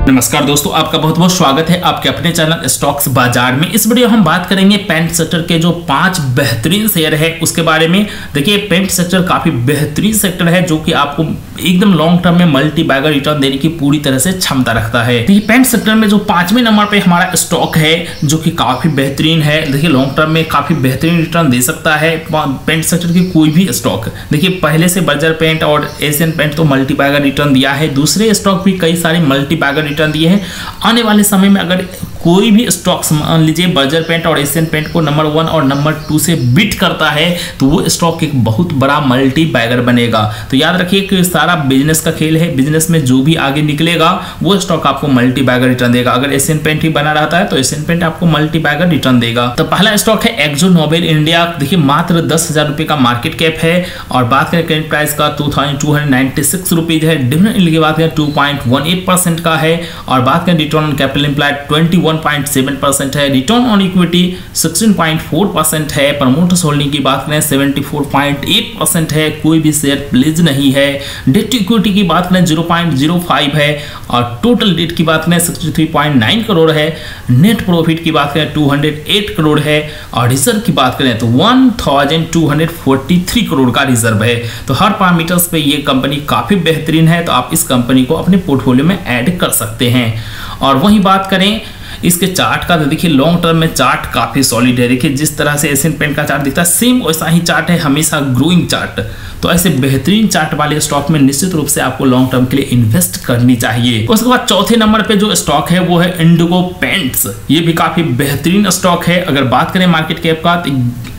नमस्कार दोस्तों, आपका बहुत बहुत स्वागत है आपके अपने चैनल स्टॉक्स बाजार में। इस वीडियो हम बात करेंगे पेंट सेक्टर के जो 5 बेहतरीन शेयर है उसके बारे में। देखिए, पेंट सेक्टर काफी बेहतरीन सेक्टर है जो कि आपको एकदम लॉन्ग टर्म में मल्टी बैगर रिटर्न देने की पूरी तरह से क्षमता रखता है। देखिए, पेंट सेक्टर में जो 5वें नंबर पे हमारा स्टॉक है जो कि काफी बेहतरीन है। देखिए, लॉन्ग टर्म में काफी बेहतरीन रिटर्न दे सकता है पेंट सेक्टर की कोई भी स्टॉक। देखिए, पहले से बर्जर पेंट और एशियन पेंट तो मल्टी बैगर रिटर्न दिया है, दूसरे स्टॉक भी कई सारे मल्टी बैगर रिटर्न दिए हैं। आने वाले समय में अगर कोई भी स्टॉक्स मान लीजिए बर्जर पेंट और एशियन पेंट को नंबर 1 और नंबर 2 से बीट करता है तो वो स्टॉक एक बहुत बड़ा मल्टी बैगर बनेगा। तो याद रखिए कि सारा बिजनेस का खेल है, बिजनेस में जो भी आगे निकलेगा वो स्टॉक आपको मल्टी बैगर रिटर्न देगा। अगर एशियन पेंट ही बना रहता है तो एशियन पेंट आपको मल्टी बैगर रिटर्न देगा। तो पहला स्टॉक है एक्जो नोबेल इंडिया। देखिए, मात्र 10,000 रुपए का मार्केट कैप है और बात करें करेंट प्राइस का 2296 रुपीज है। डिविडेंड यील्ड की बात करें 2.18% का है और बात करें रिटर्न ऑन कैपिटल एम्प्लॉयड 21.7% है। रिटर्न ऑन इक्विटी 16.4% है। प्रमोटर्स होल्डिंग की बात करें 74.8% है। कोई भी शेयर प्लीज नहीं है। डेट टू इक्विटी की बात करें 0.05 है और टोटल डेट की बात करें 63.9 करोड़ है। नेट प्रॉफिट की बात करें 208 करोड़ है और रिजर्व की बात करें तो 1243 करोड़ का रिजर्व है। तो हर पैरामीटर्स पे ये कंपनी काफी बेहतरीन है, तो आप इस कंपनी को अपने पोर्टफोलियो में ऐड कर सकते हैं। और वही बात करें इसके चार्ट का, तो देखिए लॉन्ग टर्म में चार्ट काफी सॉलिड है। देखिए, जिस तरह से एशियन पेंट का चार्ट दिखता है सेम वैसा ही चार्ट है, हमेशा ग्रोइंग चार्ट। तो ऐसे बेहतरीन चार्ट वाले स्टॉक में निश्चित रूप से आपको लॉन्ग टर्म के लिए इन्वेस्ट करनी चाहिए। उसके बाद चौथे नंबर पे जो स्टॉक है वो है इंडिगो पेंट्स। ये भी काफी बेहतरीन स्टॉक है। अगर बात करें मार्केट कैप का तो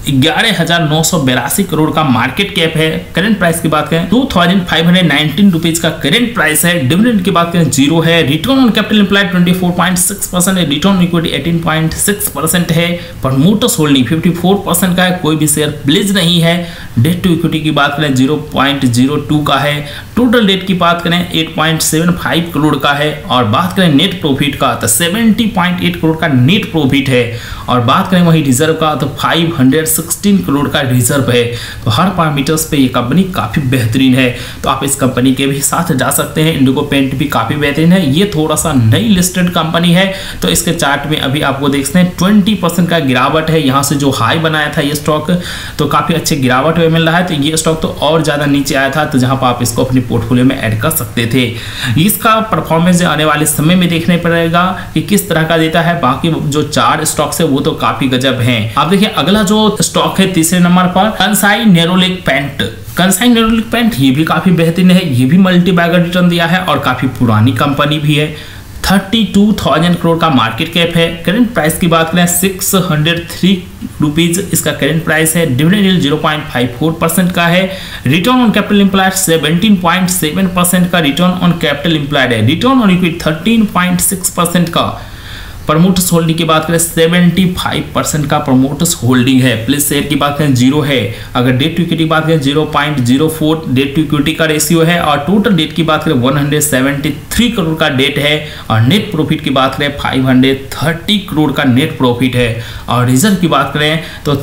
11,982 करोड़ का मार्केट कैप है। करंट प्राइस की बात करें 2,519 रुपीज का करंट प्राइस है। डिविडेंड की बात करें 0 है। रिटर्न ऑन कैपिटल एम्प्लॉयड 24.6% है। रिटर्न ऑन इक्विटी 18.6% है। प्रमोटर्स होल्डिंग 54% का है। कोई भी शेयर प्लीज नहीं है। डेट टू इक्विटी की बात करें 0.02 का है। टोटल डेट की बात करें 8.75 करोड़ का है और बात करें नेट प्रॉफिट का तो 70.8 करोड़ का नेट प्रॉफिट है और बात करें वही रिजर्व का तो 516 करोड़ का रिजर्व है। तो हर पैरामीटर्स पे ये कंपनी काफी बेहतरीन है, तो आप इस कंपनी के भी साथ जा सकते हैं। इंडिगो पेंट भी काफी बेहतरीन है। ये थोड़ा सा नई लिस्टेड कंपनी है तो इसके चार्ट में अभी आपको देख सकते हैं 20% का गिरावट है। यहाँ से जो हाई बनाया था ये स्टॉक तो काफी अच्छे गिरावट में मिल रहा है। तो ये स्टॉक तो और ज्यादा नीचे आया था, तो जहां पर आप इसको अपने पोर्टफोलियो में ऐड कर सकते थे। इसका परफॉर्मेंस आने वाले समय में देखने पड़ेगा कि किस तरह का देता है। बाकी जो 4 स्टॉक्स है वो तो काफी गजब हैं। आप देखिए अगला जो स्टॉक है तीसरे नंबर पर Kansai Nerolac paint. Kansai Nerolac paint ये भी काफी बेहतरीन है। ये भी मल्टी बैगर रिटर्न दिया है और काफी पुरानी कंपनी भी है। 32,000 करोड़ का मार्केट कैप है। करंट प्राइस की बात करें 603 रुपीज इसका करंट प्राइस है। डिविडेंड यील्ड 0.54% का है। रिटर्न ऑन कैपिटल एम्प्लॉयड 17.7% का रिटर्न ऑन कैपिटल एम्प्लॉयड है। रिटर्न ऑन इक्विटी 13.6% का। प्रमोटर्स होल्डिंग की बात करें 75% का प्रमोटर्स होल्डिंग है। प्लीज शेयर की बात करें 0 है। अगर डेट टू इक्विटी की बात करें 0.04 डेट टू इक्विटी का रेशियो है और टोटल डेट की बात करें 173 करोड़ का डेट है और नेट प्रॉफिट की बात करें 530 करोड़ का नेट प्रॉफिट है और रिजर्व की बात करें तो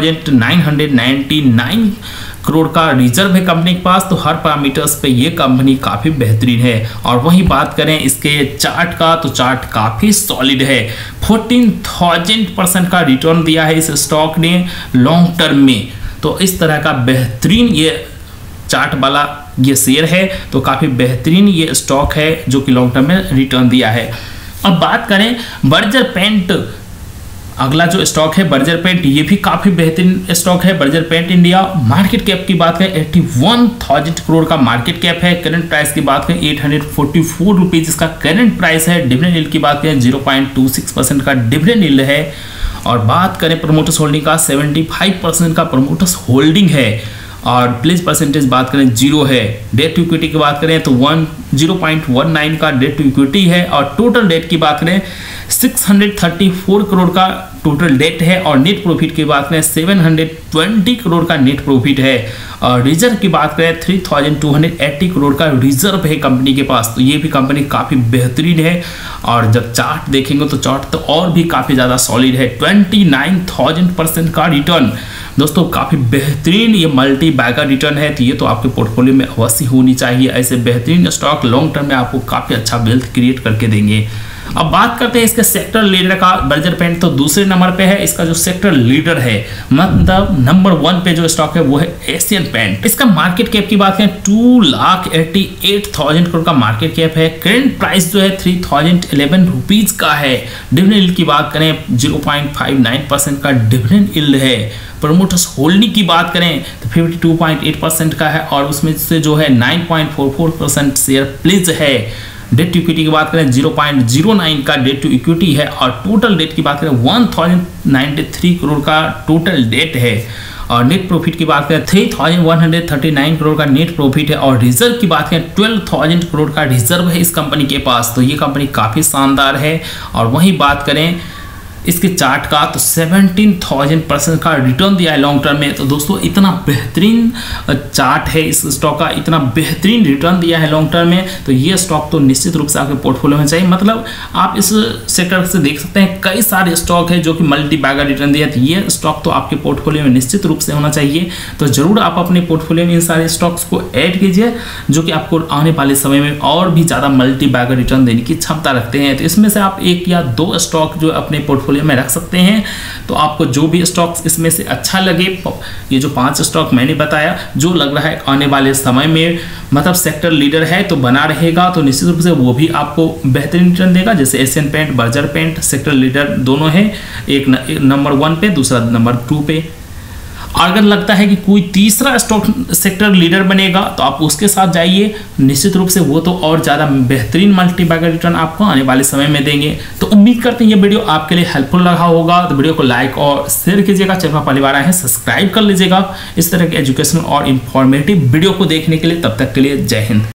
3,999 करोड़ का रिजर्व है कंपनी के पास। तो हर पैरामीटर्स पे ये कंपनी काफी बेहतरीन है। और वही बात करें इसके चार्ट का तो चार्ट काफी सॉलिड है। 14,000% का रिटर्न दिया है इस स्टॉक ने लॉन्ग टर्म में। तो इस तरह का बेहतरीन ये चार्ट वाला ये शेयर है, तो काफी बेहतरीन ये स्टॉक है जो कि लॉन्ग टर्म में रिटर्न दिया है। अब बात करें बर्जर पेंट, अगला जो स्टॉक है बर्जर पेंट, ये भी काफी बेहतरीन स्टॉक है। Berger paint India market cap की बात करें 81,000 करोड़ का मार्केट कैप है। करंट प्राइस की बात करें 844 रुपीज इसका करंट प्राइस है। डिविडेंड यील्ड की बात करें 0.26% का डिविडेंड यील्ड है और बात करें प्रमोटर्स होल्डिंग का 75% का प्रमोटर्स होल्डिंग है और प्लीज परसेंटेज बात करें 0 है। डेट टू इक्विटी की बात करें तो 0.19 का डेट टू इक्विटी है और टोटल डेट की बात करें 634 करोड़ का टोटल डेट है और नेट प्रॉफिट की बात करें 720 करोड़ का नेट प्रॉफिट है और रिजर्व की बात करें 3,280 करोड़ का रिजर्व है कंपनी के पास। तो ये भी कंपनी काफ़ी बेहतरीन है और जब चार्ट देखेंगे तो चार्ट तो और भी काफ़ी ज़्यादा सॉलिड है। 29,000% का रिटर्न दोस्तों काफ़ी बेहतरीन ये मल्टी बैगर रिटर्न है, तो ये तो आपके पोर्टफोलियो में अवश्य होनी चाहिए। ऐसे बेहतरीन स्टॉक लॉन्ग टर्म में आपको काफ़ी अच्छा वेल्थ क्रिएट करके देंगे। अब बात करते हैं इसके सेक्टर लीडर का। बर्जर पेंट तो दूसरे नंबर पे है। इसका जो सेक्टर लीडर है, मतलब नंबर 1 पे जो स्टॉक है वो है एशियन पेंट। इसका मार्केट कैप की बात करें 2,88,000 करोड़ का मार्केट कैप है। करेंट प्राइस जो है 3,011 रुपीज का है। डिविडेंड यील्ड की बात करें 0.59% का डिविडेंड यील्ड है। प्रमोटर्स होल्डिंग की बात करें तो 52.8% का है और उसमें से जो है 9.44% शेयर प्लेज है। डेट टू इक्विटी की बात करें 0.09 का डेट टू इक्विटी है और टोटल डेट की बात करें 1093 करोड़ का टोटल डेट है। और नेट प्रॉफिट की बात करें 3,139 करोड़ का नेट प्रॉफिट है और रिजर्व की बात करें 12,000 करोड़ का रिजर्व है इस कंपनी के पास। तो ये कंपनी काफ़ी शानदार है। और वहीं बात करें इसके चार्ट का तो 17,000% का रिटर्न दिया है लॉन्ग टर्म में। तो दोस्तों इतना बेहतरीन चार्ट है इस स्टॉक का, इतना बेहतरीन रिटर्न दिया है लॉन्ग टर्म में, तो ये स्टॉक तो निश्चित रूप से आपके पोर्टफोलियो में चाहिए। मतलब आप इस सेक्टर से देख सकते हैं कई सारे स्टॉक है जो कि मल्टी बैगर रिटर्न दिया है, तो ये स्टॉक तो आपके पोर्टफोलियो में निश्चित रूप से होना चाहिए। तो जरूर आप अपने पोर्टफोलियो में इन सारे स्टॉक्स को ऐड कीजिए जो कि आपको आने वाले समय में और भी ज़्यादा मल्टी बैगर रिटर्न देने की क्षमता रखते हैं। तो इसमें से आप 1 या 2 स्टॉक जो अपने पोर्टफोलियो में रख सकते हैं। तो आपको जो भी स्टॉक्स इसमें से अच्छा लगे, ये जो 5 स्टॉक मैंने बताया, जो लग रहा है आने वाले समय में मतलब सेक्टर लीडर है तो बना रहेगा, तो निश्चित रूप से वो भी आपको बेहतरीन रिटर्न देगा। जैसे Asian paint, Berger paint sector leader दोनों है, एक नंबर 1 पे, दूसरा नंबर 2 पे। अगर लगता है कि कोई तीसरा स्टॉक सेक्टर लीडर बनेगा तो आप उसके साथ जाइए, निश्चित रूप से वो तो और ज़्यादा बेहतरीन मल्टी बैगर रिटर्न आपको आने वाले समय में देंगे। तो उम्मीद करते हैं ये वीडियो आपके लिए हेल्पफुल रहा होगा। तो वीडियो को लाइक और शेयर कीजिएगा, चैनल पर पहली बार आए हैं सब्सक्राइब कर लीजिएगा इस तरह के एजुकेशनल और इन्फॉर्मेटिव वीडियो को देखने के लिए। तब तक के लिए जय हिंद।